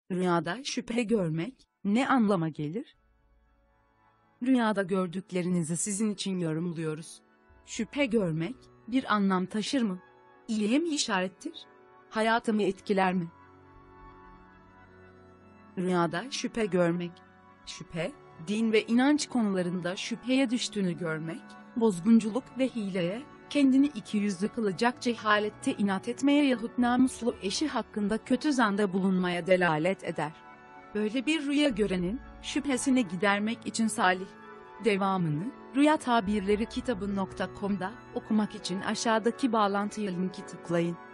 Rüyada şüphe görmek ne anlama gelir? Rüyada gördüklerinizi sizin için yorumluyoruz. Şüphe görmek bir anlam taşır mı? İyiye mi işarettir? Hayatımı etkiler mi? Rüyada şüphe görmek. Şüphe, din ve inanç konularında şüpheye düştüğünü görmek, bozgunculuk ve hileye, kendini ikiyüzlü kılacak cehalette inat etmeye yahut namuslu eşi hakkında kötü zanda bulunmaya delalet eder. Böyle bir rüya görenin, şüphesini gidermek için salih. Devamını, rüyatabirleri kitabı.com'da okumak için aşağıdaki bağlantıya linki tıklayın.